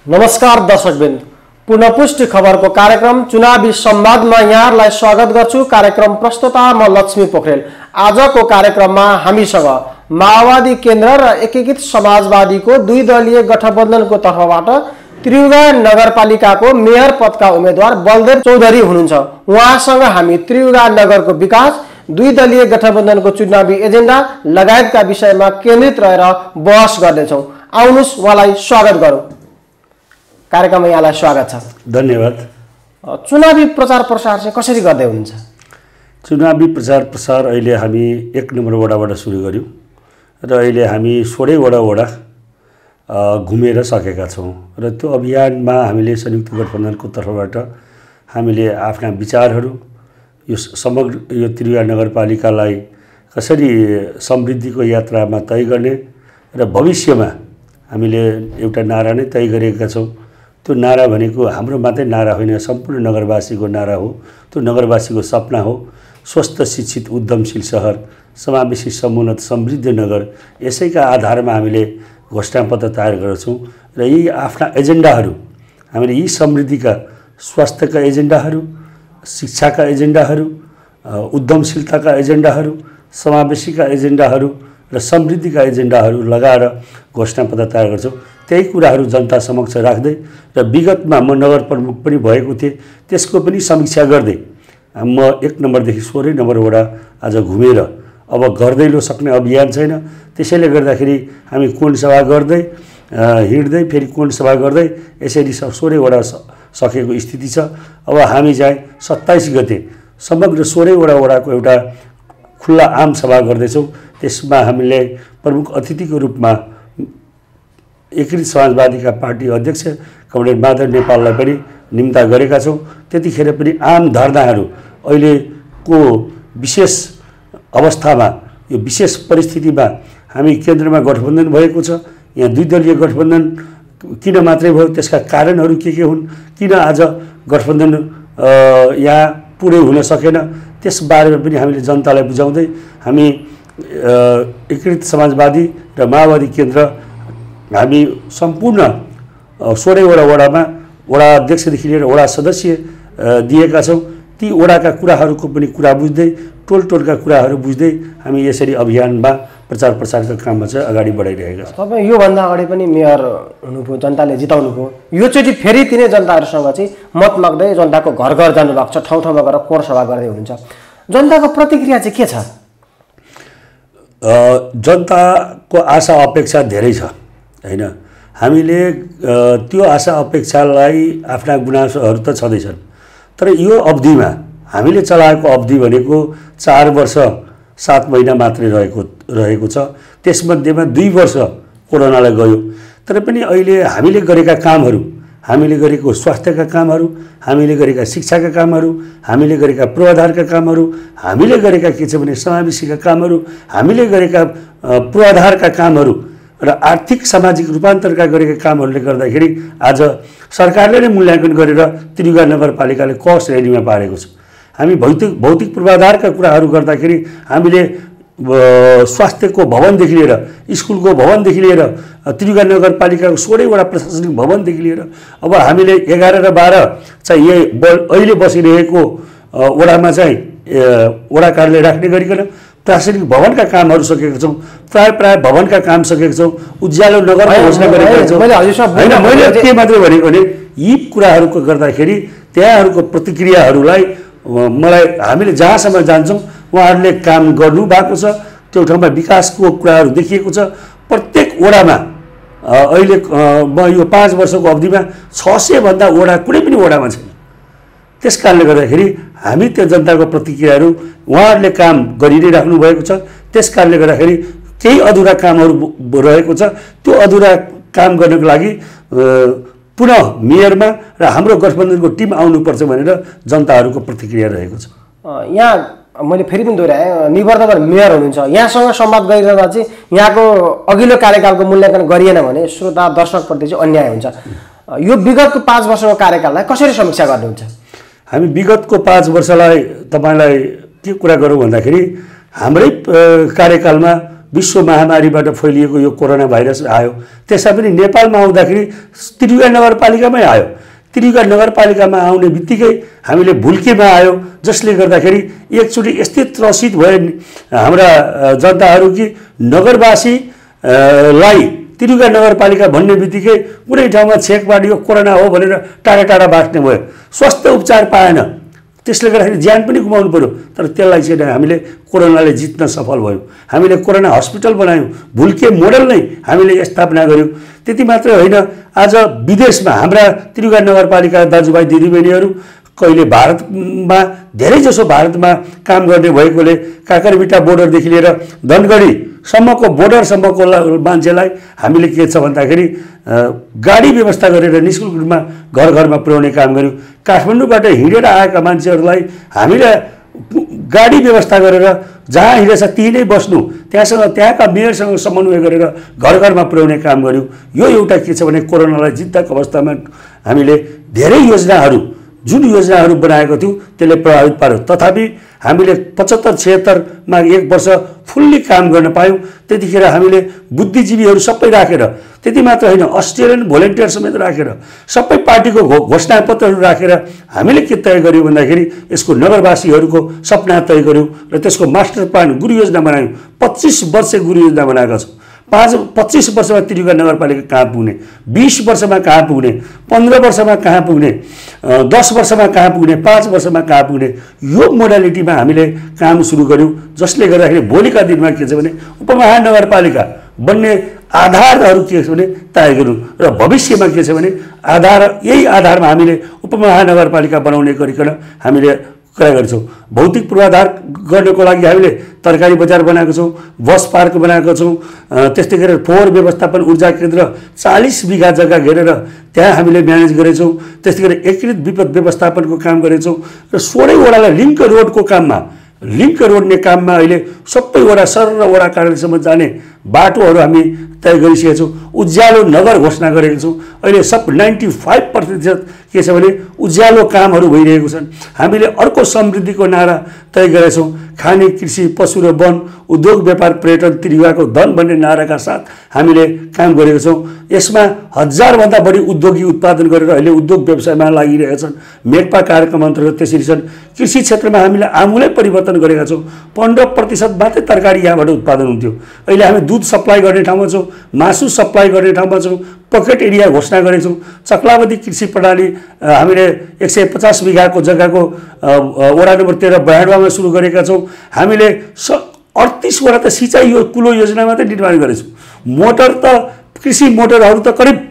नमस्कार दर्शकवृन्द, पुनःपुष्टि खबरको कार्यक्रम चुनावी संवादमा यहाँहरूलाई स्वागत गर्छु। कार्यक्रम प्रस्तुता म लक्ष्मी पोखरेल। आजको कार्यक्रममा हामीसँग माओवादी केन्द्र र एकीकृत समाजवादीको दुई दलीय गठबन्धनको तर्फबाट त्रियुगा नगरपालिकाको मेयर पदका उम्मेदवार बलदेव चौधरी हुनुहुन्छ। उहाँसँग हामी त्रियुगा नगरको विकास, दुई दलीय गठबन्धनको चुनावी एजेन्डा लगायतका विषयमा केन्द्रित रहेर बहस गर्नेछौँ। आउनुहोस् उहाँलाई स्वागत गरौँ। कार्यक्रममा यहाँलाई स्वागत छ। धन्यवाद। चुनावी प्रचार प्रसार चाहिँ कसरी गर्दै हुनुहुन्छ? चुनावी प्रचार प्रसार अहिले हामी 1 नम्बर वडाबाट सुरु गर्यौँ र अहिले हामी 16 वडा घुमेर सकेका छौँ र त्यो अभियानमा हामीले संयुक्त गठबन्धनको तर्फबाट हामीले आफ्ना विचारहरू यो समग्र यो त्रियुगा नगरपालिकालाई कसरी समृद्धिको यात्रामा तय गर्ने र भविष्यमा हामीले एउटा नारा नै तय गरेका छौँ। त्यो नारा भनेको हाम्रो मात्रै नारा होइन, सम्पूर्ण नगरवासीको नारा हो। त्यो नगरवासीको सपना हो, स्वस्थ शिक्षित उद्यमशील सहर, समावेशी समुन्नत समृद्ध नगर। यसैका आधारमा हामीले घोषणापत्र तयार गर्छौँ र यी आफ्ना एजेन्डाहरू हामीले यी समृद्धिका, स्वास्थ्यका एजेन्डाहरू, शिक्षाका एजेन्डाहरू, उद्यमशीलताका एजेन्डाहरू, समावेशीका एजेन्डाहरू र समृद्धिका एजेन्डाहरू लगाएर घोषणापत्र तयार गर्छौँ। त्यही कुराहरू जनता समक्ष राख्दै र विगतमा म नगर प्रमुख पनि भएको थिएँ, त्यसको पनि समीक्षा गर्दै म 1 नम्बरदेखि 16 नम्बर वडा आज घुमेर अब गर्दैलो सक्ने अभियान छैन। त्यसैले गर्दाखेरि हामी कोण सभा गर्दै हिँड्दै फेरि कोण सभा गर्दै यसरी 16 वडा सकेको स्थिति छ। अब हामी चाहिँ 27 गते समग्र 16 वडाको एउटा खुल्ला आम सभा गर्दैछौँ। त्यसमा हामीले प्रमुख अतिथिको रूपमा एकीकृत समाजवादीका पार्टी अध्यक्ष कमरेड माधव नेपाललाई पनि निम्ता गरेका छौँ। त्यतिखेर पनि आम धरनाहरू अहिलेको विशेष अवस्थामा, यो विशेष परिस्थितिमा हामी केन्द्रमा गठबन्धन भएको छ। यहाँ दुई दलीय गठबन्धन किन मात्रै भयो, त्यसका कारणहरू के हुन्, किन आज गठबन्धन यहाँ पुरै हुन सकेन, त्यसबारेमा पनि हामीले जनतालाई बुझाउँदै हामी एकीकृत समाजवादी र माओवादी केन्द्र हामी सम्पूर्ण 16 वडामा वडा अध्यक्षदेखि लिएर वडा सदस्य दिएका छौँ। ती वडाका कुराहरूको पनि कुरा बुझ्दै, टोलका कुराहरू बुझ्दै हामी यसरी अभियानमा प्रचार प्रसारका काममा चाहिँ अगाडि बढाइरहेका छौँ। तपाईँ योभन्दा अगाडि पनि मेयर हुनुभयो, जनताले जिताउनु भयो। योचोटि फेरि तिनै जनताहरूसँग चाहिँ मत माग्दै जनताको घर घर जानुभएको छ, ठाउँ ठाउँमा गएर कोर सभा गर्दै हुनुहुन्छ। जनताको प्रतिक्रिया चाहिँ के छ? जनताको आशा अपेक्षा धेरै छ होइन। हामीले त्यो आशा अपेक्षालाई आफ्ना गुनासोहरू त छँदैछन्, तर यो अवधिमा हामीले चलाएको अवधि भनेको 4 वर्ष 7 महिना मात्रै रहेको छ। त्यसमध्येमा 2 वर्ष कोरोनालाई गयो। तर पनि अहिले हामीले गरेका कामहरू, हामीले गरेको स्वास्थ्यका कामहरू, हामीले गरेका शिक्षाका कामहरू, हामीले गरेका पूर्वाधारका कामहरू, हामीले गरेका के छ भने समावेशीका कामहरू, हामीले गरेका पूर्वाधारका कामहरू र आर्थिक सामाजिक रूपान्तरका गरेका कामहरूले गर्दाखेरि आज सरकारले नै मूल्याङ्कन गरेर त्रियुगा नगरपालिकाले क श्रेणीमा पारेको छ। हामी भौतिक पूर्वाधारका कुराहरू गर्दाखेरि हामीले स्वास्थ्यको भवनदेखि लिएर, स्कुलको भवनदेखि लिएर, त्रियुगा नगरपालिकाको 16 वडा प्रशासनिक भवनदेखि लिएर अब हामीले 11 र 12 चाहिँ यही अहिले बसिरहेको वडामा चाहिँ वडा कार्यालय राख्ने गरिकन प्रशासनिक भवनका कामहरू सकेका छौँ। प्राय भवनका काम सकेका छौँ। उज्यालो नगरको घोषणा गरेका छौँ होइन। मैले के मात्रै भनेको भने यी कुराहरूको गर्दाखेरि त्यहाँहरूको प्रतिक्रियाहरूलाई मलाई हामीले जहाँसम्म जान्छौँ उहाँहरूले काम गर्नु भएको छ। त्यो ठाउँमा विकासको कुराहरू देखिएको छ। प्रत्येक वडामा अहिले म यो 5 वर्षको अवधिमा 600 भन्दा वडा कुनै पनि वडामा छैन। त्यस कारणले गर्दाखेरि हामी त्यो जनताको प्रतिक्रियाहरू उहाँहरूले काम गरि नै राख्नु भएको छ। त्यस कारणले गर्दाखेरि केही अधुरा कामहरू रहेको छ। त्यो अधुरा काम गर्नको लागि पुनः मेयरमा र हाम्रो गठबन्धनको टिम आउनुपर्छ भनेर जनताहरूको प्रतिक्रिया रहेको छ। यहाँ मैले फेरि पनि दोहोऱ्याएँ, निवर्तमान मेयर हुनुहुन्छ, यहाँसँग संवाद गरिरहँदा चाहिँ यहाँको अघिल्लो कार्यकालको मूल्याङ्कन गरिएन भने श्रोता दर्शकप्रति चाहिँ अन्याय हुन्छ। यो विगतको 5 वर्षको कार्यकाललाई कसरी समीक्षा गर्नुहुन्छ? हामी विगतको 5 वर्षलाई तपाईँलाई के कुरा गरौँ भन्दाखेरि हाम्रै कार्यकालमा विश्व महामारीबाट फैलिएको यो कोरोना भाइरस आयो, त्यसमा पनि नेपालमा आउँदाखेरि त्रियुगा नगरपालिकामै आयो। त्रियुगा नगरपालिकामा आउने बित्तिकै हामीले भुल्केमा आयो, जसले गर्दाखेरि एकचोटि यस्तै त्रसित भए हाम्रा जनताहरू कि नगरवासीलाई त्रियुगा नगरपालिका भन्ने बित्तिकै कुनै ठाउँमा छेकबाट यो कोरोना हो भनेर टाढा टाढा बाँच्ने भयो, स्वास्थ्य उपचार पाएन, त्यसले गर्दाखेरि ज्यान पनि गुमाउनु पर्यो। तर त्यसलाई चाहिँ हामीले कोरोनाले जित्न सफल भयौँ। हामीले कोरोना हस्पिटल बनायौँ, भुल्के मोडल नै हामीले स्थापना गऱ्यौँ। त्यति मात्रै होइन, आज विदेशमा हाम्रा त्रियुगा नगरपालिका दाजुभाइ दिदीबहिनीहरू कहिले भारतमा धेरैजसो भारतमा काम गर्ने भएकोले काकरबिटा बोर्डरदेखि लिएर धनगढीसम्मको बोर्डरसम्मको मान्छेलाई हामीले के छ भन्दाखेरि गाडी व्यवस्था गरेर निःशुल्क रूपमा घर घरमा पुर्याउने काम गऱ्यौँ। काठमाडौँबाट हिँडेर आएका मान्छेहरूलाई हामीले गाडी व्यवस्था गरेर जहाँ हिँडेछ त्यहीँ नै बस्नु, त्यहाँका मेयरसँग समन्वय गरेर घर घरमा पुर्याउने काम गऱ्यौँ। यो एउटा के छ भने कोरोनालाई जित्दाको अवस्थामा हामीले धेरै योजनाहरू जुन योजनाहरू बनाएको थियौँ त्यसले प्रभावित पार्यो। तथापि हामीले 75-76मा 1 वर्ष फुल्ली काम गर्न पायौँ। त्यतिखेर हामीले बुद्धिजीवीहरू सबै राखेर, त्यति मात्र होइन अस्ट्रेलियन भोलिन्टियर समेत राखेर, सबै पार्टीको घोषणापत्रहरू राखेर हामीले के तय गर्यौँ भन्दाखेरि यसको नगरवासीहरूको सपना तय गर्यौँ र त्यसको मास्टर प्लान गुरु योजना बनायौँ। 25 वर्ष गुरु योजना बनाएका छौँ। 25 वर्षमा त्रियुगा नगरपालिका कहाँ पुग्ने, 20 वर्षमा कहाँ पुग्ने, 15 वर्षमा कहाँ पुग्ने, 10 वर्षमा कहाँ पुग्ने, 5 वर्षमा कहाँ पुग्ने, यो मोडालिटीमा हामीले काम सुरु गऱ्यौँ। जसले गर्दाखेरि भोलिका दिनमा के छ भने उपमहानगरपालिका बन्ने आधारहरू के छ भने तय गरौँ र भविष्यमा के छ भने यही आधारमा हामीले उपमहानगरपालिका बनाउने गरिकन हामीले कुरा गर्छौँ। भौतिक पूर्वाधार गर्नको लागि हामीले तरकारी बजार बनाएको छौँ, बस पार्क बनाएको छौँ, त्यस्तै गरेर फोहोर व्यवस्थापन ऊर्जा केन्द्र 40 बिघा जग्गा घेरेर त्यहाँ हामीले म्यानेज गरेछौँ। त्यस्तै गरेर एकीकृत विपद व्यवस्थापनको काम गरेछौँ र 16 वडालाई लिङ्क रोडको काममा अहिले सबै वडा सर र वडा कार्यालयसम्म जाने बाटोहरू हामी तय गरिसकेका छौँ। उज्यालो नगर घोषणा गरेका छौँ। अहिले सब 95% के छ भने उज्यालो कामहरू भइरहेको छन्। हामीले अर्को समृद्धिको नारा तय गरेका छौँ। खाने, कृषि, पशु र वन, उद्योग, व्यापार, पर्यटन, त्रियुगाको धन भन्ने नाराका साथ हामीले काम गरेका छौँ। यसमा 1000भन्दा बढी उद्योगी उत्पादन गरेर अहिले उद्योग व्यवसायमा लागिरहेका छन्। मेघपा कार्यक्रम अन्तर्गत त्यसरी छन्। कृषि क्षेत्रमा हामीले आमूलै परिवर्तन गरेका छौँ। 15% मात्रै तरकारी यहाँबाट उत्पादन हुन्थ्यो, अहिले हामी दुध सप्लाई गर्ने ठाउँमा छौँ, मासु सप्लाई गर्ने ठाउँमा छौँ, पकेट एरिया घोषणा गरेका छौँ। चक्लावती कृषि प्रणाली हामीले 150 बिघाको जग्गाको वडा नम्बर 13 बयाडवामा सुरु गरेका छौँ। हामीले 38 वटा त सिँचाइ यो कुलो योजना मात्रै निर्माण गरेछौँ। मोटर त कृषि मोटरहरू त करिब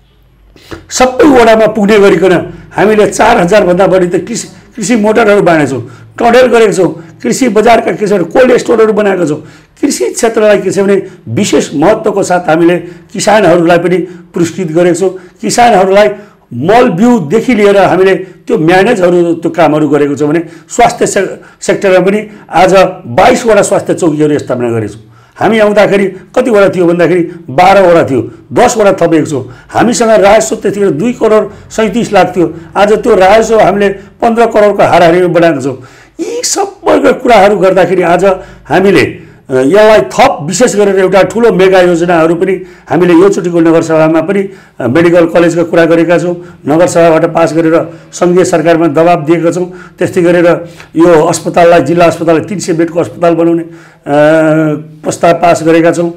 सबै वडामा पुग्ने गरिकन हामीले 4000 भन्दा बढी त कृषि मोटरहरू बाँडेछौँ, टनेल गरेका छौँ। कृषि बजारका के छ भने कोल्ड स्टोरहरू बनाएका छौँ। कृषि क्षेत्रलाई के छ भने विशेष महत्त्वको साथ हामीले किसानहरूलाई पनि पुरस्कृत गरेका छौँ। किसानहरूलाई मल बिउदेखि लिएर हामीले त्यो म्यानेजहरू त्यो कामहरू गरेको छौँ। भने स्वास्थ्य सेक्टरमा पनि आज 22 वटा स्वास्थ्य चौकीहरू स्थापना गरेछौँ। हामी आउँदाखेरि कतिवटा थियो भन्दाखेरि 12 वटा थियो, 10 वटा थपेको छौँ। हामीसँग राजस्व त्यतिखेर 2 करोड 37 लाख थियो, आज त्यो राजस्व हामीले 15 करोडको हाराहारीमा बनाएको छौँ। यी सबै कुराहरू गर्दाखेरि आज हामीले यसलाई थप विशेष गरेर एउटा ठुलो मेगा योजनाहरू पनि हामीले योचोटिको नगरसभामा पनि मेडिकल कलेजको कुरा गरेका छौँ। नगरसभाबाट पास गरेर सङ्घीय सरकारमा दबाब दिएका छौँ। त्यस्तै गरेर यो अस्पताललाई, जिल्ला अस्पताललाई 300 बेडको अस्पताल बनाउने प्रस्ताव पास गरेका छौँ।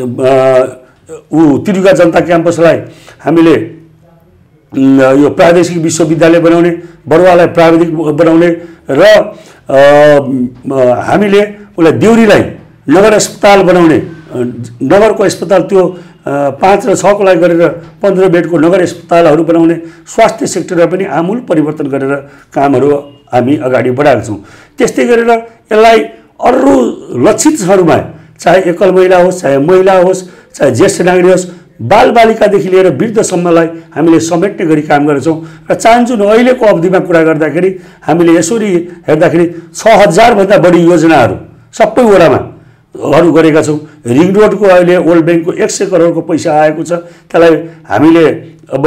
त्रियुगा जनता क्याम्पसलाई हामीले यो प्रादेशिक विश्वविद्यालय बनाउने, बरुवालाई प्राविधिक बनाउने र हामीले उसलाई देउरीलाई नगर अस्पताल बनाउने, नगरको अस्पताल त्यो 5 र 6 को लागि गरेर 15 बेडको नगर अस्पतालहरू बनाउने, स्वास्थ्य सेक्टरमा पनि आमूल परिवर्तन गरेर कामहरू हामी अगाडि बढाएका छौँ। त्यस्तै गरेर यसलाई अरू लक्षितहरूमा चाहे एकल महिला होस्, चाहे महिला होस्, चाहे ज्येष्ठ नागरिक होस्, बालबालिकादेखि लिएर वृद्धसम्मलाई हामीले समेट्ने गरी काम गरेछौँ। र चाहन्छौँ अहिलेको अवधिमा कुरा गर्दाखेरि हामीले यसरी हेर्दाखेरि 6000 भन्दा बढी योजनाहरू सबै वडामा गरेका छौँ। रिङ रोडको अहिले वर्ल्ड ब्याङ्कको 100 करोडको पैसा आएको छ। त्यसलाई हामीले अब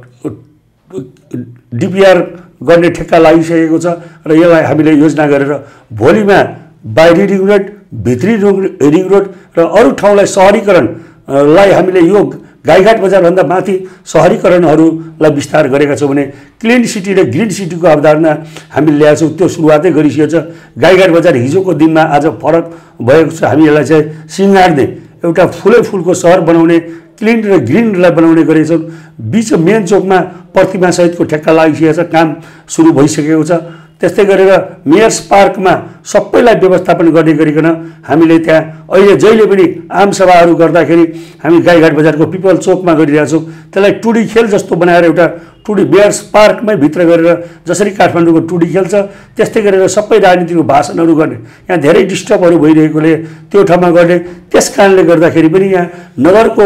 डिपिआर गर्ने ठेक्का लागिसकेको छ र यसलाई हामीले योजना गरेर भोलिमा बाहिरी रिङ रोड भित्री रिङ रोड र अरू ठाउँलाई सहरीकरणलाई हामीले यो गाईघाट बजारभन्दा माथि सहरीकरणहरूलाई विस्तार गरेका छौँ भने क्लिन सिटी र ग्रिन सिटीको अवधारणा हामीले ल्याएको छौँ। त्यो सुरुवातै गरिसकेको छ। गाईघाट बजार हिजोको दिनमा आज फरक भएको छ। हामी यसलाई चाहिँ सिँगार्ने एउटा फुलको सहर बनाउने क्लिन र ग्रिनलाई बनाउने गरेका छौँ। बिच मेन चोकमा प्रतिमासहितको ठेक्का लागिसकेको छ, काम सुरु भइसकेको छ। त्यस्तै गरेर मेयर्स पार्कमा सबैलाई व्यवस्थापन गर्ने गरिकन हामीले त्यहाँ अहिले जहिले पनि आमसभाहरू गर्दाखेरि हामी गाईघाट बजारको पिपल चोकमा गरिरहेका छौँ। त्यसलाई टुडी खेल जस्तो बनाएर एउटा टुडी मेयर्स पार्कमै भित्र गरेर जसरी काठमाडौँको टुडी खेल छ त्यस्तै गरेर सबै राजनीतिको भाषणहरू गर्ने, यहाँ धेरै डिस्टर्बहरू भइरहेकोले त्यो ठाउँमा गर्ने। त्यस कारणले गर्दाखेरि पनि यहाँ नगरको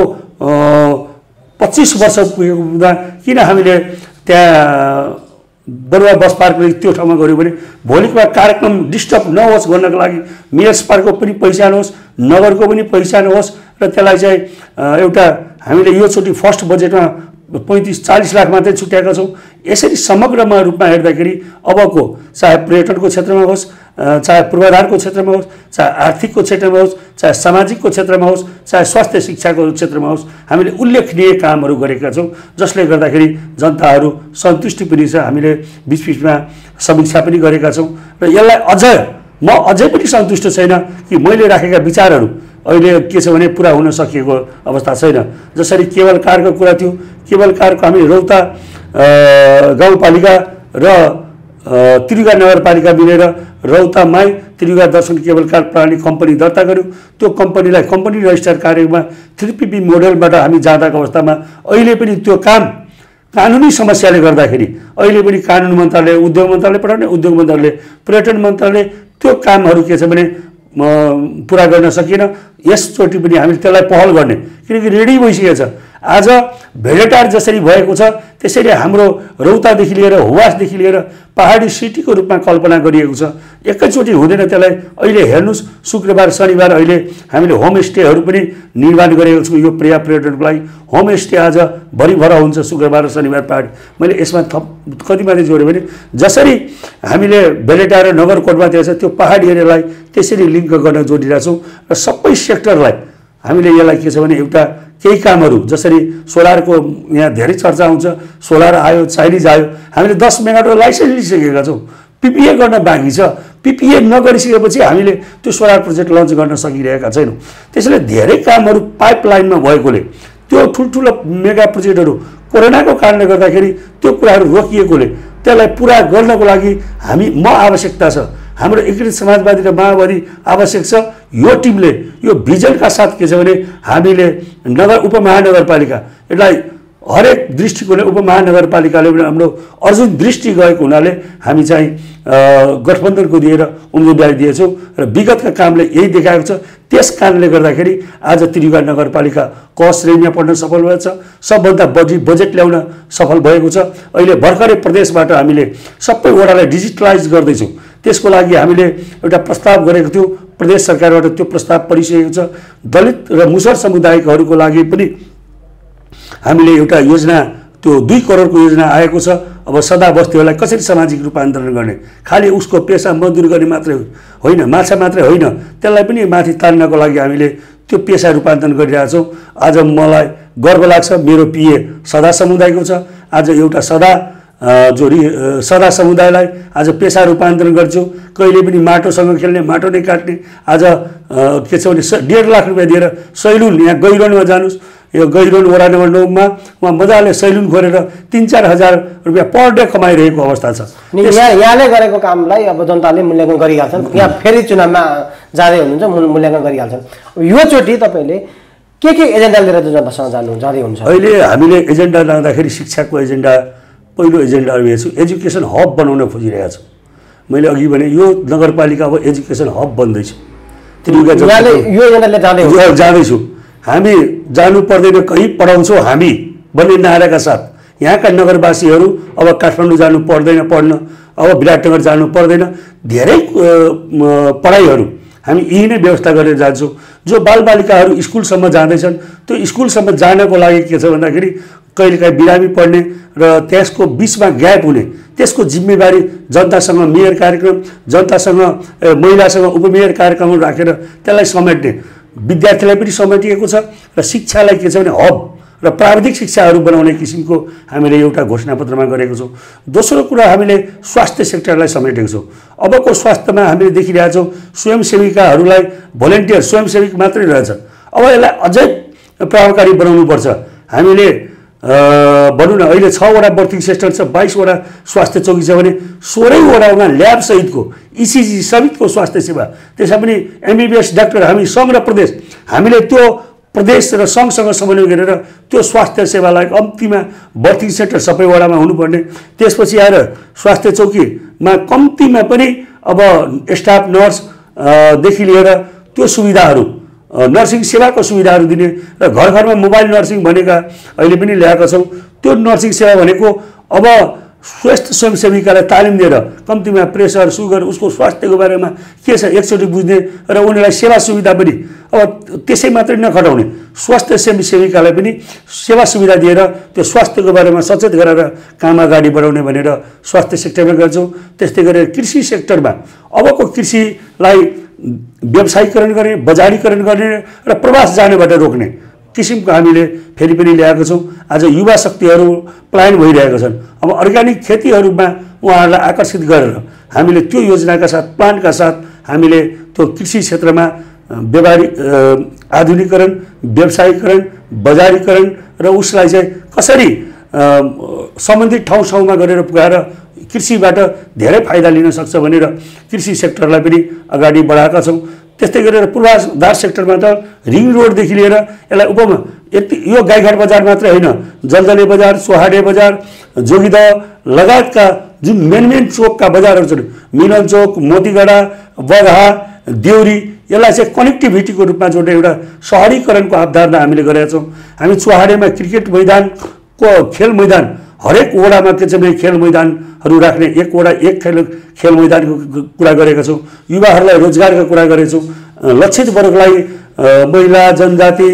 25 वर्ष पुगेको हुँदा किन हामीले त्यहाँ बरुवा बस पार्कले त्यो ठाउँमा गऱ्यो भने भोलिको कार्यक्रम डिस्टर्ब नहोस् गर्नको लागि मेयर्स पार्कको पनि पहिचान होस्, नगरको पनि पहिचान होस् र त्यसलाई चाहिँ एउटा हामीले योचोटि फर्स्ट बजेटमा 35-40 लाख मात्रै छुट्याएका छौँ। यसरी समग्रमा रूपमा हेर्दाखेरि अबको चाहे पर्यटनको क्षेत्रमा होस्, चाहे पूर्वाधारको क्षेत्रमा होस्, चाहे आर्थिकको क्षेत्रमा होस्, चाहे सामाजिकको क्षेत्रमा होस्, चाहे स्वास्थ्य शिक्षाको क्षेत्रमा होस्, हामीले उल्लेखनीय कामहरू गरेका छौँ जसले गर्दाखेरि जनताहरू सन्तुष्टि पनि छ। हामीले बिचबिचमा समीक्षा पनि गरेका छौँ र यसलाई म अझै पनि सन्तुष्ट छैन कि मैले राखेका विचारहरू अहिले के छ भने पुरा हुन सकिएको अवस्था छैन। जसरी केवल कारको कुरा थियो, केवल कारको हामी रौता गाउँपालिका र त्रियुगा नगरपालिका मिलेर रौतामाई त्रियुगा दर्शन केबल कार प्रणाली कम्पनी दर्ता गर्यौँ। त्यो कम्पनीलाई कम्पनी रजिस्टर कार्यमा 3PP मोडलबाट हामी जाँदाको अवस्थामा अहिले पनि त्यो काम कानुनी समस्याले गर्दाखेरि अहिले पनि कानुन मन्त्रालय, उद्योग मन्त्रालय पठाउने, उद्योग मन्त्रालयले, पर्यटन मन्त्रालयले त्यो कामहरू के छ भने पुरा गर्न सकिएन। यसचोटि पनि हामीले त्यसलाई पहल गर्ने, किनकि रेडी भइसकेको छ। आज भेडेटार जसरी भएको छ त्यसरी हाम्रो रौतादेखि लिएर हुवासदेखि लिएर पहाडी सिटीको रूपमा कल्पना गरिएको छ। एकैचोटि हुँदैन त्यसलाई। अहिले हेर्नुहोस् शुक्रबार शनिबार अहिले हामीले होमस्टेहरू पनि निर्माण गरेको छौँ। यो पर्यटनको लागि होमस्टे आज भरिभरा हुन्छ शुक्रबार र शनिबार पहाडी। मैले यसमा कति माथि जोड्यो भने जसरी हामीले भेडेटार र नगरकोटमा त्यो छ त्यो पहाडी एरियालाई त्यसरी लिङ्क गर्न जोडिरहेका छौँ र सबै सेक्टरलाई हामीले यसलाई के छ भने एउटा केही कामहरू जसरी सोलरको यहाँ धेरै चर्चा हुन्छ, सोलर आयो, चाइनिज आयो, हामीले 10 मेगावाटको लाइसेन्स लिइसकेका छौँ। PPA गर्न बाँकी छ। PPA नगरिसकेपछि हामीले त्यो सोलर प्रोजेक्ट लन्च गर्न सकिरहेका छैनौँ। त्यसैले धेरै कामहरू पाइपलाइनमा भएकोले त्यो ठुल्ठुलो मेगा प्रोजेक्टहरू कोरोनाको कारणले गर्दाखेरि त्यो कुराहरू रोकिएकोले त्यसलाई पुरा गर्नको लागि म आवश्यकता छ, हाम्रो एकीकृत समाजवादी र माओवादी आवश्यक छ। यो टिमले यो भिजनका साथ के छ भने हामीले उपमहानगरपालिका यसलाई हरेक दृष्टिकोणले उपमहानगरपालिकाले हाम्रो अर्जुन दृष्टि गएको हुनाले हामी चाहिँ गठबन्धनको दिएर उम्मेदवारी दिएछौँ र विगतका कामले यही देखाएको छ। त्यस कारणले गर्दाखेरि आज त्रियुगा नगरपालिका क श्रेणीमा पढ्न सफल भएको छ, सबभन्दा बढी बजेट ल्याउन सफल भएको छ। अहिले भर्खरै प्रदेशबाट हामीले सबै वडालाई डिजिटलाइज गर्दैछौँ। त्यसको लागि हामीले एउटा प्रस्ताव गरेको थियौँ, प्रदेश सरकारबाट त्यो प्रस्ताव परिसकेको छ। दलित र मुसर समुदायहरूको लागि पनि हामीले एउटा योजना, त्यो 2 करोडको योजना आएको छ। अब सदा बस्तीहरूलाई कसरी सामाजिक रूपान्तरण गर्ने, खालि उसको पेसा मजदुर गर्ने मात्रै होइन, माछा मात्रै होइन, त्यसलाई पनि माथि तान्नको लागि हामीले त्यो पेसा रूपान्तरण गरिरहेछौँ। आज मलाई गर्व लाग्छ, मेरो PA सदा समुदायको छ। आज एउटा सदा समुदायलाई आज पेसा रूपान्तरण गर्छु। कहिले पनि माटोसँग खेल्ने, माटो नै काट्ने। आज के छ भने 1.5 लाख रुपियाँ दिएर सैलुन, यहाँ गैरोनमा जानुहोस्, यो गैरोन वडा नम्बर 9 मा उहाँ मजाले सैलुन खोलेर 3-4 हजार रुपियाँ पर डे कमाइरहेको अवस्था छ। यहाँले गरेको कामलाई अब जनताले मूल्याङ्कन गरिहाल्छन्। यहाँ फेरि चुनावमा जाँदै हुनुहुन्छ, मूल्याङ्कन गरिहाल्छन्। योचोटि तपाईँले के एजेन्डा लिएर जनतासँग जाँदै हुन्छ? अहिले हामीले एजेन्डा लाँदाखेरि शिक्षाको एजेन्डा पहिलो एजेन्डा लिएछु। एजुकेसन हब बनाउन खोजिरहेको छु। मैले अघि भने यो नगरपालिका अब एजुकेसन हब बन्दैछ। यो एजेन्डाले जाँदैछु। हामी जानु पर्दैन, कहीँ पढाउँछौँ हामी भन्ने नाराका साथ यहाँका नगरवासीहरू अब काठमाडौँ जानु पर्दैन पढ्न, अब विराटनगर जानु पर्दैन। धेरै पढाइहरू हामी यही नै व्यवस्था गरेर जान्छौँ। जो बालबालिकाहरू स्कुलसम्म जाँदैछन् त्यो स्कुलसम्म जानको लागि के छ भन्दाखेरि कहिलेकाहीँ बिरामी पर्ने र त्यसको बिचमा ग्याप हुने, त्यसको जिम्मेवारी जनतासँग मेयर कार्यक्रम, जनतासँग महिलासँग उपमेयर कार्यक्रमहरू राखेर त्यसलाई समेट्ने, विद्यार्थीलाई पनि समेटिएको छ र शिक्षालाई के छ भने हब र प्राविधिक शिक्षाहरू बनाउने किसिमको हामीले एउटा घोषणापत्रमा गरेको छौँ। दोस्रो कुरा हामीले स्वास्थ्य सेक्टरलाई समेटेको छौँ। अबको स्वास्थ्यमा हामीले देखिरहेका छौँ स्वयंसेविकाहरूलाई भोलिन्टियर स्वयंसेविक मात्रै रहेछ। अब यसलाई अझै प्रभावकारी बनाउनुपर्छ। हामीले भनौँ न अहिले 6 वटा बर्थिङ सेक्टर छ, 22 वटा स्वास्थ्य चौकी छ भने 16 वटामा ल्याब सहितको इसिजी सहितको स्वास्थ्य सेवा, त्यसमा पनि एमबिबिएस डाक्टर हामी सङ्घ र प्रदेश हामीले त्यो प्रदेश र सङ्घसँग समन्वय गरेर त्यो स्वास्थ्य सेवालाई कम्तीमा बर्थिङ सेक्टर सबै वडामा हुनुपर्ने। त्यसपछि आएर स्वास्थ्य चौकीमा कम्तीमा पनि अब स्टाफ नर्सदेखि लिएर त्यो सुविधाहरू नर्सिङ सेवाको सुविधाहरू दिने र घर घरमा मोबाइल नर्सिङ भनेका अहिले पनि ल्याएका छौँ। त्यो नर्सिङ सेवा भनेको अब स्वास्थ्य स्वयंसेविकालाई तालिम दिएर कम्तीमा प्रेसर सुगर उसको स्वास्थ्यको बारेमा के छ एकचोटि बुझ्ने र उनीहरूलाई सेवा सुविधा पनि अब त्यसै मात्रै नखटाउने, स्वास्थ्य स्वयंसेविकालाई पनि सेवा सुविधा दिएर त्यो स्वास्थ्यको बारेमा सचेत गराएर काम अगाडि बढाउने भनेर स्वास्थ्य सेक्टरमा गर्छौँ। त्यस्तै गरेर कृषि सेक्टरमा अबको कृषिलाई व्यवसायीकरण गर्ने, बजारीकरण गर्ने र प्रवास जानेबाट रोक्ने किसिमको हामीले फेरि पनि ल्याएका छौँ। आज युवा शक्तिहरू प्लान भइरहेका छन्। अब अर्ग्यानिक खेतीहरूमा उहाँहरूलाई आकर्षित गरेर हामीले त्यो योजनाका साथ प्लानका साथ हामीले त्यो कृषि क्षेत्रमा व्यापारिक आधुनिकीकरण, व्यवसायीकरण, बजारीकरण र उसलाई चाहिँ कसरी सम्बन्धित ठाउँमा गरेर पुगाएर कृषिबाट धेरै फाइदा लिन सक्छ भनेर कृषि सेक्टरलाई पनि अगाडि बढाएका छौँ। त्यस्तै गरेर पूर्वाधार सेक्टरमा त रिङ रोडदेखि लिएर यसलाई उपमा यति यो गाईघाट बजार मात्रै होइन, जलदले बजार, सोहाडे बजार, जोगिदह लगायतका जुन मेन चोकका बजारहरू छन्, मिलन चोक, मोतीगढा, बगहा, देउरी, यसलाई चाहिँ कनेक्टिभिटीको रूपमा जोड्ने एउटा सहरीकरणको अवधारणा हामीले गरेका छौँ। हामी चोहाडेमा क्रिकेट मैदानको खेल मैदान हरेक वडामा के छ भने खेल मैदानहरू राख्ने, एक वडा एक खेल मैदानको कुरा गरेका छौँ। युवाहरूलाई रोजगारका कुरा गरेका छौँ। लक्षित वर्गलाई महिला, जनजाति,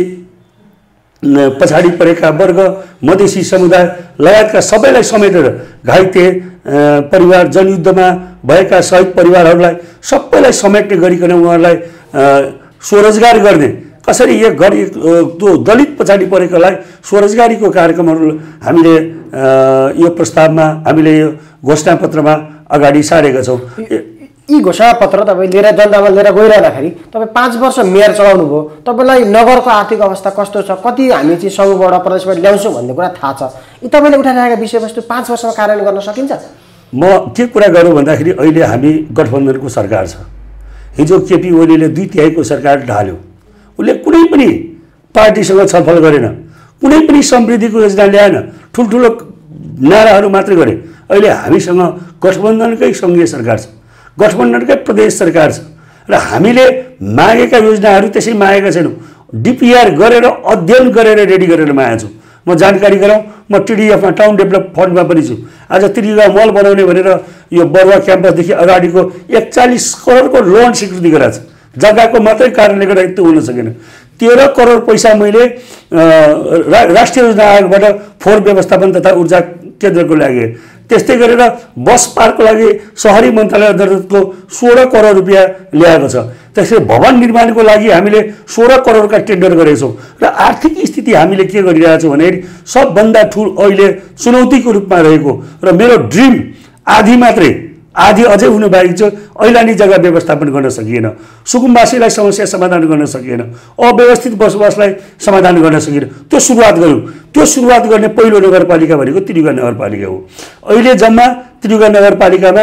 पछाडि परेका वर्ग, मधेसी समुदाय लगायतका सबैलाई समेटेर घाइते परिवार, जनयुद्धमा भएका शहीद परिवारहरूलाई सबैलाई समेट्ने गरिकन उहाँहरूलाई स्वरोजगार गर्ने, कसरी त्यो दलित पछाडि परेकालाई स्वरोजगारीको कार्यक्रमहरू हामीले यो प्रस्तावमा हामीले यो घोषणापत्रमा अगाडि सारेका छौँ। यी घोषणापत्र तपाईँ लिएर जनतामा लिएर गइरहँदाखेरि तपाईँ 5 वर्ष मेयर चलाउनु भयो, तपाईँलाई नगरको आर्थिक अवस्था कस्तो छ, कति हामी चाहिँ सङ्घबाट प्रदेशबाट ल्याउँछौँ भन्ने कुरा थाहा छ। यी तपाईँले उठाइरहेका विषयवस्तु 5 वर्षमा कार्यान्वयन गर्न सकिन्छ? म के कुरा गरौँ भन्दाखेरि अहिले हामी गठबन्धनको सरकार छ। हिजो केपी ओलीले 2/3 सरकार ढाल्यो। उसले कुनै पनि पार्टीसँग छलफल गरेन, कुनै पनि समृद्धिको योजना ल्याएन, ठुल्ठुलो नाराहरू मात्रै गरे। अहिले हामीसँग गठबन्धनकै सङ्घीय सरकार छ, गठबन्धनकै प्रदेश सरकार छ र हामीले मागेका योजनाहरू त्यसै मागेका छैनौँ। डिपिआर गरेर अध्ययन गरेर रेडी गरेर मागेका छौँ। म जानकारी गराउँ, म टिडिएफमा टाउन डेभलप फन्डमा पनि छु। आज त्रियुगा मल बनाउने भनेर यो बरुवा क्याम्पसदेखि अगाडिको 41 करोडको लोन स्वीकृति गराएको छ। जग्गाको मात्रै कारणले गर्दा त्यो हुन सकेन। 13 करोड पैसा मैले राष्ट्रिय योजना आयोगबाट फोहोर व्यवस्थापन तथा ऊर्जा केन्द्रको लागि, त्यस्तै गरेर बस पार्कको लागि सहरी मन्त्रालय अन्तर्गतको 16 करोड रुपियाँ ल्याएको छ। त्यसरी भवन निर्माणको लागि हामीले 16 करोडका टेन्डर गरेका छौँ र आर्थिक स्थिति हामीले के गरिरहेका छौँ भने सबभन्दा ठुलो अहिले चुनौतीको रूपमा रहेको र मेरो ड्रिम आधी मात्रै, आधी अझै हुनु बाँकी छ, ऐलानी जग्गा व्यवस्थापन गर्न सकिएन, सुकुम्बासीलाई समस्या समाधान गर्न सकिएन, अव्यवस्थित बसोबासलाई समाधान गर्न सकिएन। त्यो सुरुवात गऱ्यौँ। त्यो सुरुवात गर्ने पहिलो नगरपालिका भनेको त्रियुगा नगरपालिका हो। अहिले जम्मा त्रियुगा नगरपालिकामा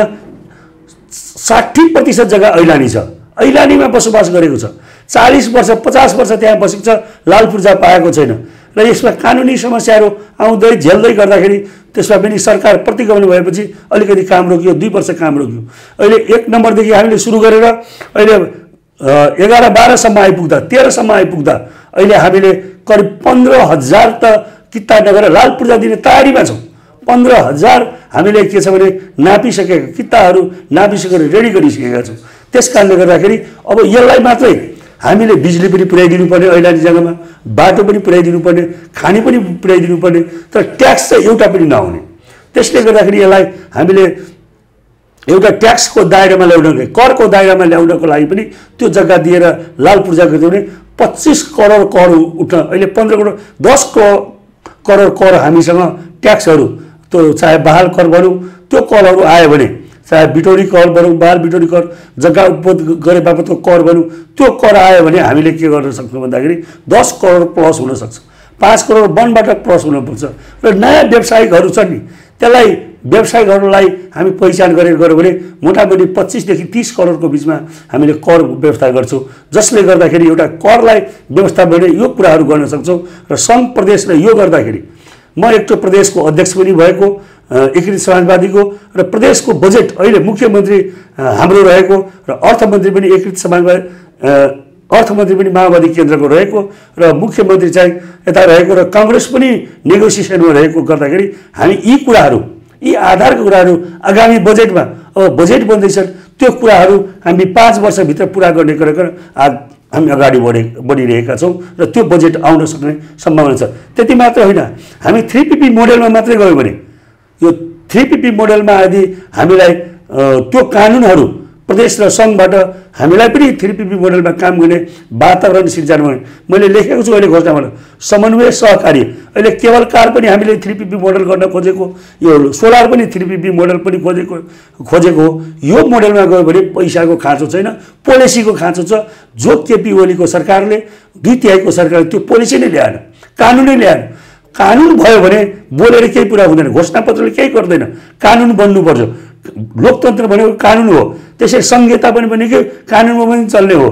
60% जग्गा ऐलानी छ, ऐलानीमा बसोबास गरेको छ। 40 वर्ष 50 वर्ष त्यहाँ बसेको छ, लाल पूर्जा पाएको छैन र यसमा कानुनी समस्याहरू आउँदै झेल्दै गर्दाखेरि त्यसमा पनि सरकार प्रतिगमन भएपछि अलिकति काम रोकियो, 2 वर्ष काम रोकियो। अहिले 1 नम्बरदेखि हामीले सुरु गरेर अहिले 11-12 सम्म आइपुग्दा 13 सम्म आइपुग्दा अहिले हामीले करिब 15,000 त किता नगरेर लाल पूर्जा दिने तयारीमा छौँ। 15,000 हामीले के छ भने नापिसकेका किताहरू नापिसकेर रेडी गरिसकेका छौँ। त्यस कारणले गर्दाखेरि अब यसलाई मात्रै हामीले बिजुली पनि पुर्याइदिनु पर्ने ऐलानी जग्गामा, बाटो पनि पुर्याइदिनु पर्ने, खाने पनि पुर्याइदिनु पर्ने, तर ट्याक्स चाहिँ एउटा पनि नहुने। त्यसले गर्दाखेरि यसलाई हामीले एउटा ट्याक्सको दायरामा ल्याउनको, करको दायरामा ल्याउनको लागि पनि त्यो जग्गा दिएर लाल पूर्जा गरिदियो भने 25 करोड कर उठ्न, अहिले 15 करोड 10 करोड कर हामीसँग ट्याक्सहरू, त्यो चाहे बहाल कर भनौँ, त्यो करहरू आयो भने, चाहे बिटोरी कर भनौँ, बहाल बिटोरी कर, जग्गा उपभोग गरे बापतको कर भनौँ, त्यो कर आयो भने हामीले के गर्न सक्छौँ भन्दाखेरि 10 करोड प्लस हुनसक्छ, 5 करोड वनबाट प्लस हुनुपर्छ। र नयाँ व्यवसायिकहरू छन् नि, त्यसलाई व्यवसायिकहरूलाई हामी पहिचान गरेर गऱ्यौँ भने मोटामोटी 25 देखि 30 करोडको बिचमा हामीले कर व्यवस्था गर्छौँ, जसले गर्दाखेरि एउटा करलाई व्यवस्था गर्ने यो कुराहरू गर्न सक्छौँ। र सङ्घ प्रदेशले यो गर्दाखेरि म एक प्रदेशको अध्यक्ष पनि भएको एकीकृत समाजवादीको, र प्रदेशको बजेट अहिले मुख्यमन्त्री हाम्रो रहेको र अर्थमन्त्री पनि एकीकृत समाजवादी, अर्थमन्त्री पनि माओवादी केन्द्रको रहेको र मुख्यमन्त्री चाहिँ यता रहेको र काङ्ग्रेस पनि नेगोसिएसनमा रहेको गर्दाखेरि हामी यी कुराहरू, यी आधारका कुराहरू आगामी बजेटमा, अब बजेट बन्दैछन्, त्यो कुराहरू हामी 5 वर्षभित्र पुरा गर्ने गरेर हामी अगाडि बढिरहेका छौँ र त्यो बजेट आउन सक्ने सम्भावना छ। त्यति मात्र होइन, हामी 3PP मोडेलमा मात्रै गयौँ भने, यो 3PP मोडेलमा यदि हामीलाई त्यो कानुनहरू प्रदेश र सङ्घबाट हामीलाई पनि 3PP मोडेलमा काम गर्ने वातावरण सिर्जना गर्ने, मैले लेखेको छु अहिले घोषणामा, समन्वय सहकारी। अहिले केवल कार पनि हामीले 3PP मोडल गर्न खोजेको, यो सोलर पनि 3PP मोडल पनि खोजेको हो। यो मोडेलमा गयो भने पैसाको खाँचो छैन, पोलिसीको खाँचो छ। जो केपी ओलीको सरकारले, 2/3 सरकारले त्यो पोलिसी नै ल्याएन, कानुनै ल्याएन। कानुन भयो भने बोलेर केही पुरा हुँदैन, घोषणापत्रले केही गर्दैन, कानुन बन्नुपर्छ। लोकतन्त्र भनेको कानुन हो, त्यसै संहिता पनि भनेको कानुन बमोजिम चल्ने हो।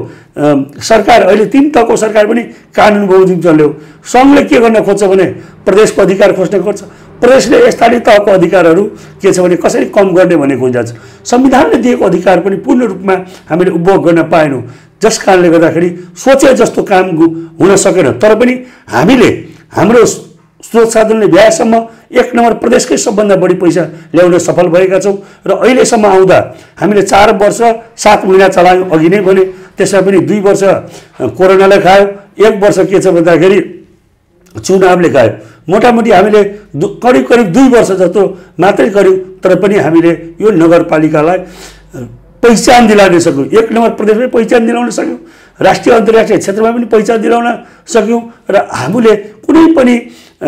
सरकार अहिले 3 तहको सरकार पनि कानुन बमोजिम चल्ने हो। सङ्घले के गर्न खोज्छ भने प्रदेशको अधिकार खोज्न खोज्छ, प्रदेशले स्थानीय तहको अधिकारहरू के छ भने कसरी कम गर्ने भन्ने खोजिरहेको छ। संविधानले दिएको अधिकार पनि पूर्ण रूपमा हामीले उपभोग गर्न पाएनौँ, जस कारणले गर्दाखेरि सोचे जस्तो काम हुन सकेन। तर पनि हामीले हाम्रो स्रोत साधनले भ्याएसम्म 1 नम्बर प्रदेशकै सबभन्दा बढी पैसा ल्याउन सफल भएका छौँ। र अहिलेसम्म आउँदा हामीले 4 वर्ष 7 महिना चलायौँ, अघि नै भने, त्यसमा पनि 2 वर्ष कोरोनाले खायो, 1 वर्ष के छ भन्दाखेरि चुनावले खायो। मोटामोटी हामीले करिब 2 वर्ष जस्तो मात्रै गऱ्यौँ, तर पनि हामीले यो नगरपालिकालाई पहिचान दिलाउन सक्यौँ, 1 नम्बर प्रदेशमै पहिचान दिलाउन सक्यौँ, राष्ट्रिय अन्तर्राष्ट्रिय क्षेत्रमा पनि पहिचान दिलाउन सक्यौँ। र हामीले कुनै पनि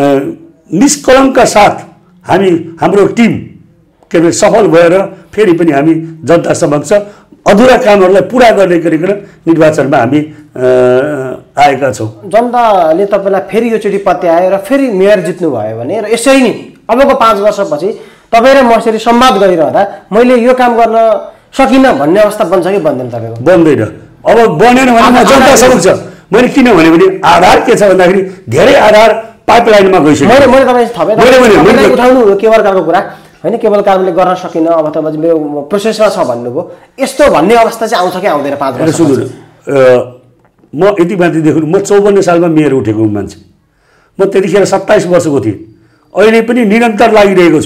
निष्कलङ्क साथ हाम्रो टिम के अरे सफल भएर फेरि पनि हामी जनता समक्ष अधुरा कामहरूलाई पुरा गर्ने गरिकन निर्वाचनमा हामी आएका छौँ। जनताले तपाईँलाई फेरि योचोटि पत्याए र फेरि मेयर जित्नुभयो भने, र यसरी नै अबको 5 वर्षपछि तपाईँ र म यसरी संवाद गरिरहँदा मैले यो काम गर्न सकिनँ भन्ने अवस्था बन्छ कि बन्दैन? तपाईँको बन्दैन। अब बनेन भने जनता समक्ष मैले किन भने आधार के छ भन्दाखेरि धेरै आधार पाइपलाइनमा गइसक्यो। मैले तपाईँ थपेँ उठाउनु केवल कारको कुरा होइन, केवल कारले गर्न सकिनँ, अब तपाईँ मेरो प्रोसेसमा छ भन्नुभयो, यस्तो भन्ने अवस्था चाहिँ आउँछ कि आउँदैन 5 वर्ष? सुन्नु, म यति माथि देखुनु, म 54 सालमा मेयर उठेको मान्छे, म त्यतिखेर 27 वर्षको थिएँ। अहिले पनि निरन्तर लागिरहेको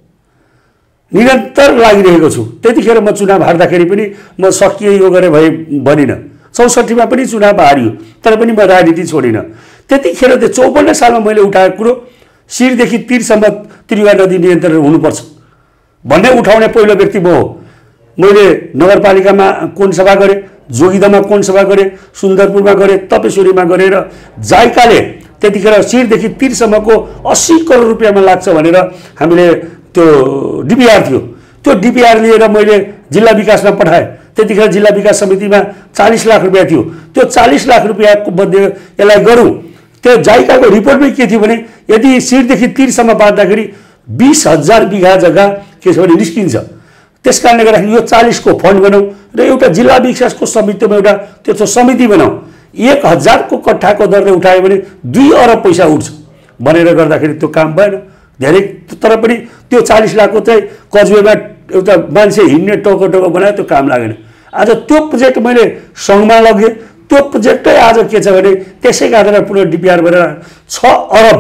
छु। त्यतिखेर म चुनाव हार्दाखेरि पनि म सकिए यो गरेँ भनिनँ। 64 मा पनि चुनाव हारियो, तर पनि म राजनीति छोडिनँ। त्यतिखेर त्यो 54 सालमा मैले उठाएको कुरो, शिरदेखि तीरसम्म त्रिभुवन नदी नियन्त्रण हुनुपर्छ भन्ने उठाउने पहिलो व्यक्ति म हो। मैले नगरपालिकामा कोन सभा गरेँ, जोगिदामा कोन सभा गरेँ, सुन्दरपुरमा गरेँ, तपेश्वरीमा गरेर जायकाले त्यतिखेर शिरदेखि तीरसम्मको 80 करोड रुपियाँमा लाग्छ भनेर हामीले त्यो डिपिआर थियो, त्यो डिपिआर लिएर मैले जिल्ला विकासमा पठाएँ। त्यतिखेर जिल्ला विकास समितिमा 40 लाख रुपियाँ थियो। त्यो 40 लाख रुपियाँको मध्ये यसलाई गरौँ, त्यो जायकाको रिपोर्टमै के थियो भने यदि शिरदेखि तीरसम्म बाँड्दाखेरि 20,000 बिघा जग्गा के छ भने निस्किन्छ। त्यस कारणले गर्दाखेरि यो 40 को फन्ड बनाऊ र एउटा जिल्ला विकासको समितिमा एउटा त्यस्तो समिति बनाऊ, 1,000 को कट्ठाको दरले उठायो भने 2 अरब पैसा उठ्छ भनेर गर्दाखेरि त्यो काम भएन धेरै। तर पनि त्यो 40 लाखको चाहिँ कजुवेमा एउटा मान्छे हिँड्ने टोको बनायो, त्यो काम लागेन। आज त्यो प्रोजेक्ट मैले सङ्घमा लगेँ, त्यो प्रोजेक्टै आज के छ भने त्यसैको आधारमा पुनः डिपिआर गरेर 6 अरब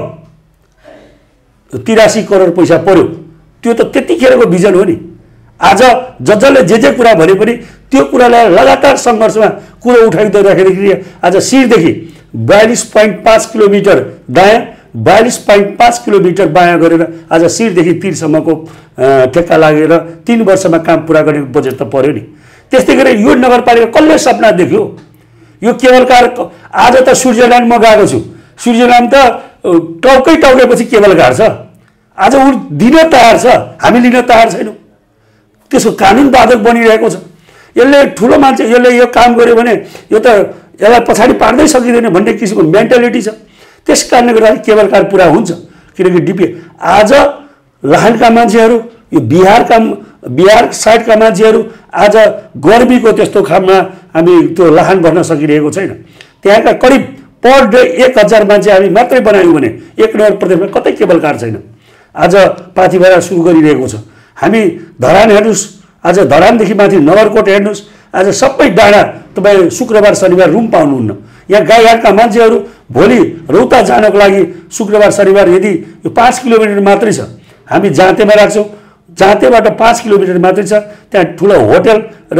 83 करोड पैसा पर्यो। त्यो त त्यतिखेरको भिजन हो नि। आज जसले जे कुरा भने पनि त्यो कुरालाई लगातार सङ्घर्षमा कुरो उठाउँदै राखेदेखि आज शिरदेखि 42.5 किलोमिटर दायाँ 42.5 किलोमिटर बायाँ गरेर आज शिरदेखि तीरसम्मको ठेक्का लागेर 3 वर्षमा काम पुरा गर्ने बजेट त पर्यो नि। त्यस्तै गरेर यो नगरपालिका कसले सपना देख्यो? यो केबल कार आज त स्विजरल्यान्ड म गएको छु, स्विजरल्यान्ड त टाउकै टाउकेपछि केबल कार छ। आज ऊ दिन तयार छ, हामी लिन तयार छैनौँ। त्यसको कानुन बाधक बनिरहेको छ। यसले ठुलो मान्छे यसले यो काम गर्यो भने यो त यसलाई पछाडि पार्दै सकिँदैन भन्ने किसिमको मेन्टालिटी छ। त्यस कारणले गर्दा केबल कार पुरा हुन्छ। किनकि डिपी आज लाहानका मान्छेहरू यो बिहार साइडका मान्छेहरू आज गर्मीको त्यस्तो खाममा हामी त्यो लाहान भर्न सकिरहेको छैन। त्यहाँका करिब पर डे 1000 मान्छे हामी मात्रै बनायौँ भने एक नगर प्रदेशमा कतै केबल कार छैन। आज पाथिभरा सुरु गरिरहेको छ। हामी धरान हेर्नुहोस्, आज धरानदेखि माथि नगरकोट हेर्नुहोस्, आज सबै डाँडा तपाईँ शुक्रबार शनिबार रुम पाउनुहुन्न। यहाँ गाईघाटका मान्छेहरू भोलि रौता जानको लागि शुक्रबार शनिबार यदि यो 5 किलोमिटर मात्रै छ, हामी जाँतेमा राख्छौँ। जाँतेबाट 5 किलोमिटर मात्रै छ, त्यहाँ ठुलो होटल र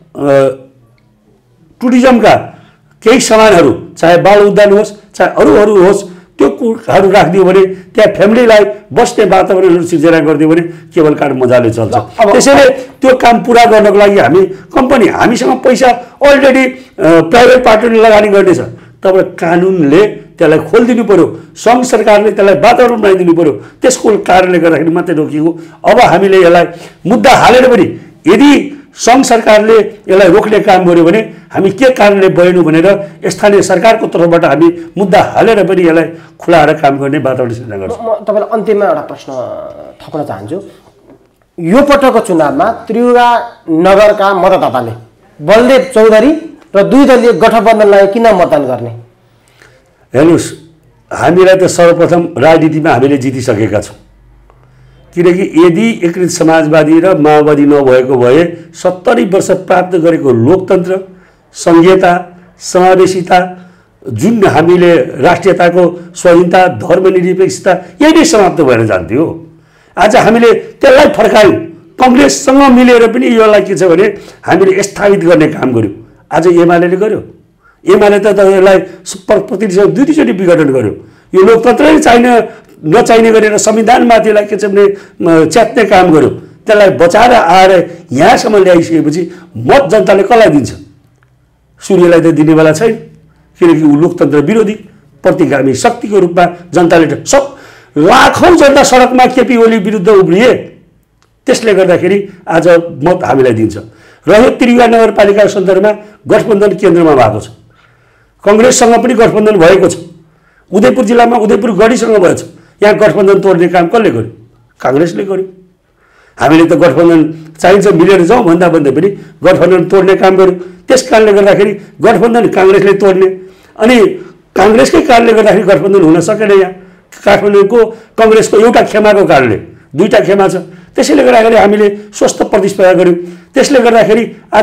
टुरिज्मका केही सामानहरू चाहे बाल उद्यान होस् चाहे अरू होस् त्यो कुराहरू राखिदियो भने त्यहाँ फ्यामिलीलाई बस्ने वातावरणहरू सिर्जना गरिदियो भने केबल कार मजाले चल्छ। त्यसैले त्यो काम पुरा गर्नको लागि हामी कम्पनी हामीसँग पैसा अलरेडी प्राइभेट पार्टीले लगानी गर्नेछ। तपाईँ कानुनले त्यसलाई खोलिदिनु पर्यो, सङ्घ सरकारले त्यसलाई वातावरण बनाइदिनु पर्यो। त्यसको कारणले गर्दाखेरि मात्रै रोकिएको। अब हामीले यसलाई मुद्दा हालेर पनि यदि सङ्घ सरकारले यसलाई रोक्ने काम गर्यो भने हामी के कारणले बढ्नु भनेर स्थानीय सरकारको तर्फबाट हामी मुद्दा हालेर पनि यसलाई खुलाएर काम गर्ने वातावरण सिर्जना गर्छौँ। म तपाईँलाई अन्तिममा एउटा प्रश्न थप्न चाहन्छु। यो पटकको चुनावमा त्रियुगा नगरका मतदाताले बलदेव चौधरी र 2 दलीय गठबन्धनलाई किन मतदान गर्ने? हेर्नुहोस्, हामीलाई त सर्वप्रथम राजनीतिमा हामीले जितिसकेका छौँ। किनकि यदि एकीकृत समाजवादी र माओवादी नभएको भए 70 वर्ष प्राप्त गरेको लोकतन्त्र, संघीयता, समावेशिता, जुन हामीले राष्ट्रियताको स्वाधीनता, धर्मनिरपेक्षता यही नै समाप्त भएर जान्थ्यो। आज हामीले त्यसलाई फर्कायौँ। कङ्ग्रेससँग मिलेर पनि यसलाई के छ भने हामीले स्थापित गर्ने काम गर्यौँ। आज एमाले गर्यो। एमाले त यसलाई प्रतिनिधिसभा 2 विघटन गर्यो। यो लोकतन्त्रै नचाहिने गरेर संविधानमाथिलाई के छ भने च्यात्ने काम गर्यो। त्यसलाई बचाएर आएर यहाँसम्म ल्याइसकेपछि मत जनताले कसलाई दिन्छ? सूर्यलाई त दिनेवाला छैन। किनकि ऊ लोकतन्त्र विरोधी प्रतिगामी शक्तिको रूपमा जनताले सब लाखौँ जनता सडकमा केपी ओली विरुद्ध उभिए। त्यसले गर्दाखेरि आज मत हामीलाई दिन्छ। रह्यो त्रियुगा नगरपालिकाको सन्दर्भमा गठबन्धन केन्द्रमा भएको छ। कङ्ग्रेससँग पनि गठबन्धन भएको छ। उदयपुर जिल्लामा उदयपुर गढीसँग भएछ। यहाँ गठबन्धन तोड्ने काम कसले गर्यो? काङ्ग्रेसले गर्यो। हामीले त गठबन्धन चाहिन्छ मिलेर जाउँ भन्दा पनि गठबन्धन तोड्ने काम गर्यो। त्यस कारणले गर्दाखेरि गठबन्धन काङ्ग्रेसले तोड्ने अनि काङ्ग्रेसकै कारणले गर्दाखेरि गठबन्धन हुन सकेन। यहाँ काठमाडौँको कङ्ग्रेसको एउटा खेमाको कारणले 2टा खेमा छ। त्यसैले गर्दाखेरि हामीले स्वस्थ प्रतिस्पर्धा गऱ्यौँ। त्यसले गर्दाखेरि आज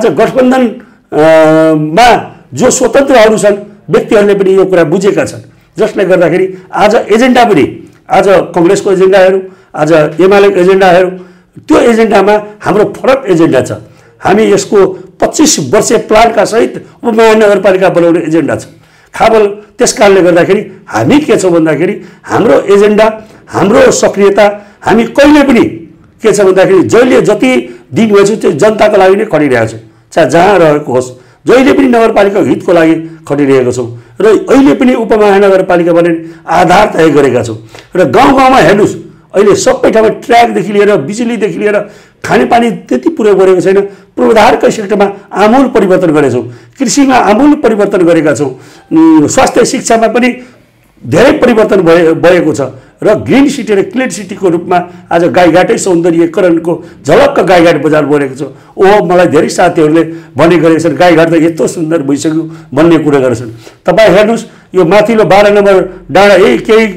गठबन्धनमा जो स्वतन्त्रहरू छन् व्यक्तिहरूले पनि यो कुरा बुझेका छन्। जसले गर्दाखेरि आज एजेन्डा पनि आज कङ्ग्रेसको एजेन्डा हेरौँ, आज एमालेको एजेन्डा हेरौँ, त्यो एजेन्डामा हाम्रो फरक एजेन्डा छ। हामी यसको 25 वर्षीय प्लानका सहित उपमहानगरपालिका बनाउने एजेन्डा छ खाबल। त्यस कारणले गर्दाखेरि हामी के छौँ भन्दाखेरि हाम्रो एजेन्डा, हाम्रो सक्रियता हामी कहिले पनि के छ भन्दाखेरि जहिले जति दिन भएछ त्यो जनताको लागि नै खटिरहेको छौँ। चाहे जहाँ रहेको होस्, जहिले पनि नगरपालिकाको हितको लागि खटिरहेको छौँ र अहिले पनि उपमहानगरपालिका बनाउने आधार तय गरेका छौँ। र गाउँ गाउँमा हेर्नुहोस्, अहिले सबै ठाउँमा ट्र्याकदेखि लिएर बिजुलीदेखि लिएर खानेपानी त्यति पुरो गरेको छैन। पूर्वाधारकै सेक्टरमा आमूल परिवर्तन गरेका छौँ। कृषिमा आमूल परिवर्तन गरेका छौँ। स्वास्थ्य शिक्षामा पनि धेरै परिवर्तन भएको छ र ग्रिन सिटी र क्लिन सिटीको रूपमा आज गाईघाटै सौन्दर्यीकरणको झलक्क गाईघाट बजार बनेको छ। ओहो, मलाई धेरै साथीहरूले भने गरेका छन् गाईघाट त यस्तो सुन्दर भइसक्यो भन्ने कुरा गरेछन्। तपाईँ हेर्नुहोस्, यो माथिल्लो 12 नम्बर डाँडा यही केही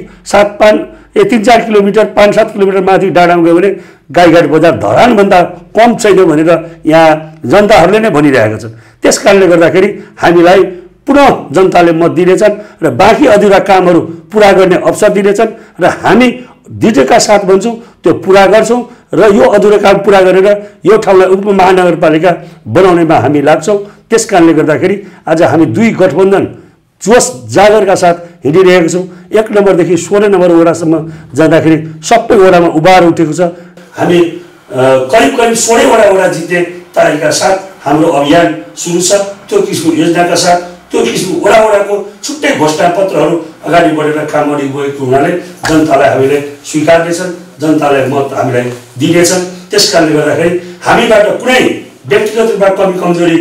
3-4 किलोमिटर 5-7 किलोमिटर माथि डाँडामा गयो भने गाईघाट बजार धरानभन्दा कम छैन भनेर यहाँ जनताहरूले नै भनिरहेका छन्। त्यस कारणले गर्दाखेरि हामीलाई पुनः जनताले मत दिनेछन् र बाँकी अधुरा कामहरू पुरा गर्ने अवसर दिनेछन् र हामी दृढका साथ भन्छौँ त्यो पुरा गर्छौँ र यो अधुरो काम पुरा गरेर यो ठाउँलाई उपमहानगरपालिका बनाउनेमा हामी लाग्छौँ। त्यस कारणले गर्दाखेरि आज हामी दुई गठबन्धन जोस जागरका साथ हिँडिरहेको छौँ। 1 नम्बरदेखि 16 नम्बर वडासम्म जाँदाखेरि सबै वडामा उभार उठेको छ। हामी करिब 16 वडा जित्ने तारिकका साथ हाम्रो अभियान सुरु छ। त्यो किसिमको योजनाका साथ त्यो किसिमको वडाको छुट्टै घोषणापत्रहरू अगाडि बढेर काम अघि गएको हुनाले जनतालाई हामीले स्वीकार्नेछन्, जनतालाई मत हामीलाई दिनेछन्। त्यस कारणले गर्दाखेरि हामीबाट कुनै व्यक्तिगत रूपमा कमी कमजोरी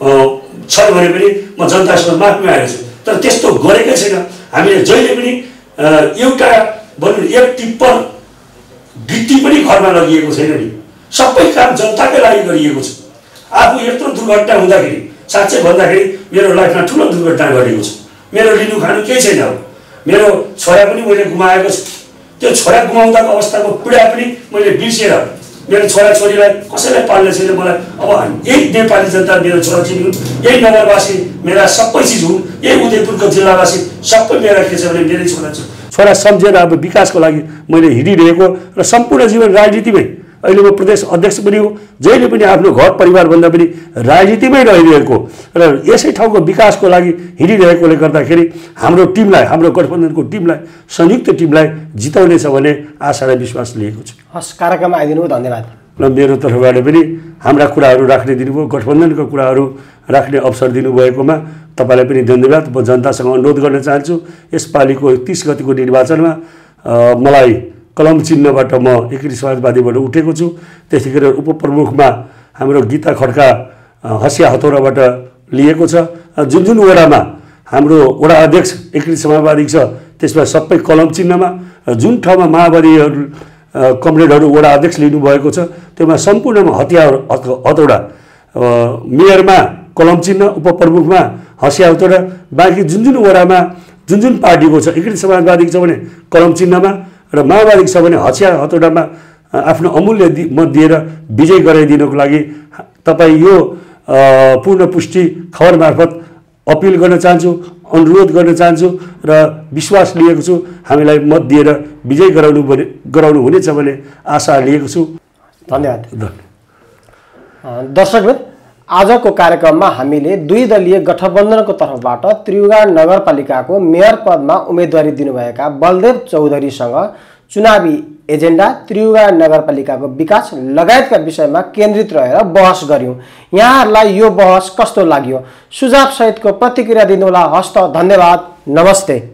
छ भने पनि म जनतासँग माफी मागेको छु, तर त्यस्तो गरेकै छैन। हामीले जहिले पनि एउटा भनौँ एक टिप्पर गिट्टी पनि घरमा लगिएको छैन नि। सबै काम जनताकै लागि गरिएको छ। आफू यत्रो दुर्घटना हुँदाखेरि साँच्चै भन्दाखेरि मेरो लाइफमा ठुलो दुर्घटना घटेको छ। मेरो लिनु खानु केही छैन। मेरो छोरा पनि मैले गुमाएको छु। त्यो छोरा गुमाउँदाको अवस्थाको पीडा पनि मैले बिर्सेर मेरो छोराछोरीलाई कसैलाई पाल्ने छैन। मलाई अब यही नेपाली जनता मेरो छोराछोरी हुन्, यही नगरवासी मेरा सबै चिज हुन्, यही उदयपुरको जिल्लावासी सबै मेरा के छ भने मेरै छोरा सम्झेर अब विकासको लागि मैले हिँडिरहेको र सम्पूर्ण जीवन राजनीतिमै अहिले म प्रदेश अध्यक्ष पनि हो। जहिले पनि आफ्नो घर परिवारभन्दा पनि राजनीतिमै रहिरहेको र यसै ठाउँको विकासको लागि हिँडिरहेकोले गर्दाखेरि हाम्रो टिमलाई, हाम्रो गठबन्धनको टिमलाई, संयुक्त टिमलाई जिताउनेछ भन्ने आशा र विश्वास लिएको छु। हस्, कार्यक्रममा आइदिनु धन्यवाद। र मेरो तर्फबाट पनि हाम्रा कुराहरू राख्ने दिनुभयो, गठबन्धनको कुराहरू राख्ने अवसर दिनुभएकोमा तपाईँलाई पनि धन्यवाद। म जनतासँग अनुरोध गर्न चाहन्छु, यसपालिको 30 गतिको निर्वाचनमा मलाई कलम चिन्हबाट म एकीकृत समाजवादीबाट उठेको छु। त्यतिखेर उपप्रमुखमा हाम्रो गीता खड्का हँसिया हतौराबाट लिएको छ। जुन जुन वडामा हाम्रो वडा अध्यक्ष एकीकृत समाजवादी छ त्यसमा सबै कलम चिन्हमा, जुन ठाउँमा माओवादीहरू कमरेडहरू वडा अध्यक्ष लिनुभएको छ त्योमा सम्पूर्णमा हतौडा, मेयरमा कलम चिन्ह, उपप्रमुखमा हँसिया हतौडा, बाँकी जुन जुन वडामा जुन जुन पार्टीको छ, एकीकृत समाजवादी छ भने कलम चिन्हमा र माओवादी छ भने हँसिया हतौडामा आफ्नो अमूल्य मत दिएर विजय गराइदिनको लागि तपाईँ यो पूर्ण पुष्टि खबर मार्फत अपिल गर्न चाहन्छु, अनुरोध गर्न चाहन्छु र विश्वास लिएको छु हामीलाई मत दिएर विजय गराउनु हुनेछ भन्ने आशा लिएको छु। धन्यवाद। दर्शकवृन्द, आजको कार्यक्रममा हामीले 2 दलीय गठबन्धनको तर्फबाट त्रियुगा नगरपालिकाको मेयर पदमा उम्मेदवारी दिनुभएका बलदेव चौधरीसँग चुनावी एजेन्डा, त्रियुगा नगरपालिकाको विकास लगायतका विषयमा केन्द्रित रहेर बहस गर्यौं। यहाँहरूलाई यो बहस कस्तो लाग्यो? सुझाव सहितको प्रतिक्रिया दिनुहोला। हस्त, धन्यवाद, नमस्ते।